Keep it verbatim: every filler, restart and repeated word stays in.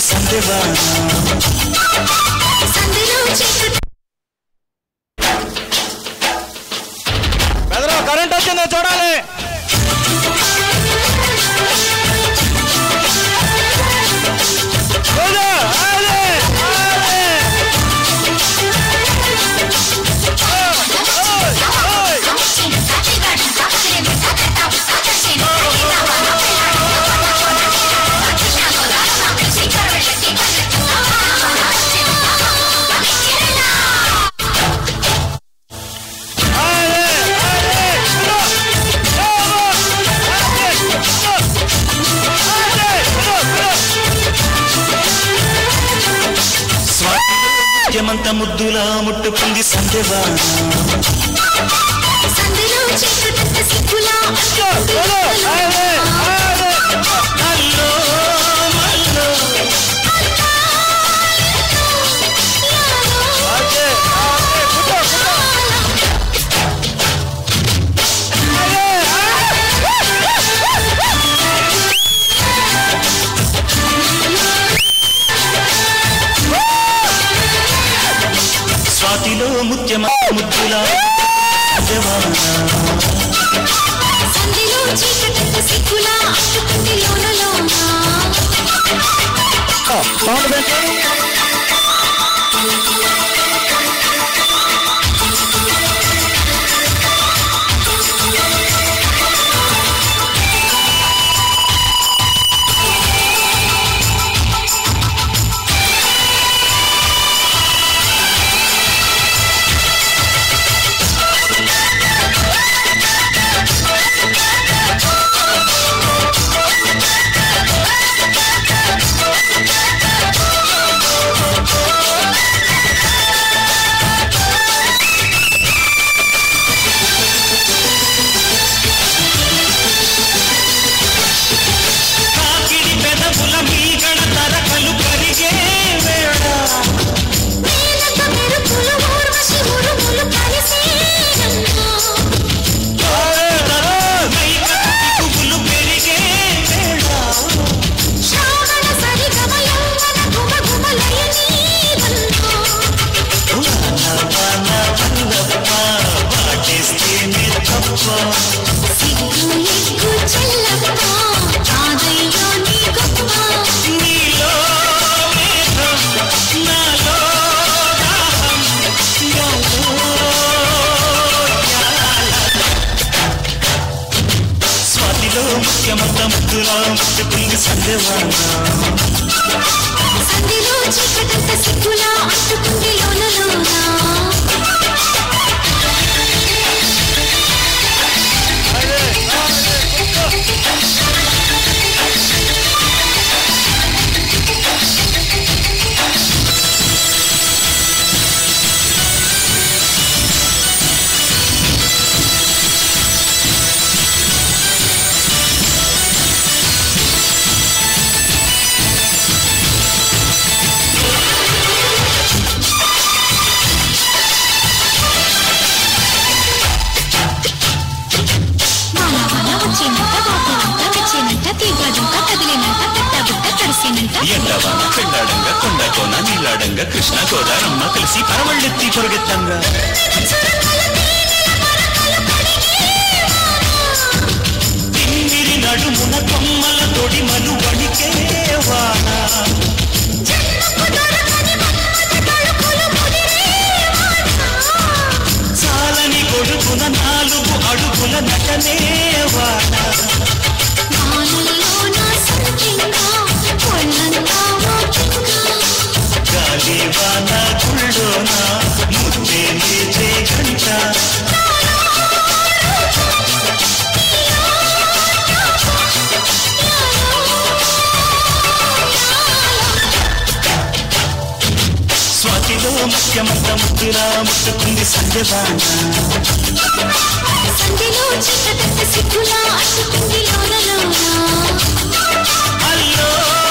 సందేవాన బెదరా current వచ్చిందో చూడాలి. ముద్యమంత ముద్దులా ముట్టుకుంది సందేవాన స్వాతిలో ముత్యమంత ముద్దులా సందేవాన ముత్యమంత ముద్దులా ముట్టుకుంది సందేవాన సందేలో చీకటంత సిగ్గులా అంటుకుంది లోనలోనా ఎండవాన పెళ్ళాడంగా కొండ కోన నీలాడంగా కృష్ణ గోదారమ్మ కలిసి పరవళ్ళెత్తి పొరుగెత్తంగా తిమ్మిరి నడుమున కొమ్మల తొడి మను వణికే వాన చాలని కొడుకున నాలుగు అడుగుల నటనే వాన గాలివాన గుళ్ళోన ముద్దే లేచే గంట స్వాతిలో ముత్యమంత ముద్దులా ముట్టుకుంది సందేవాన సందేలో చీకటంత సిగ్గులా అంటుకుంది లోనలోనా అల్లో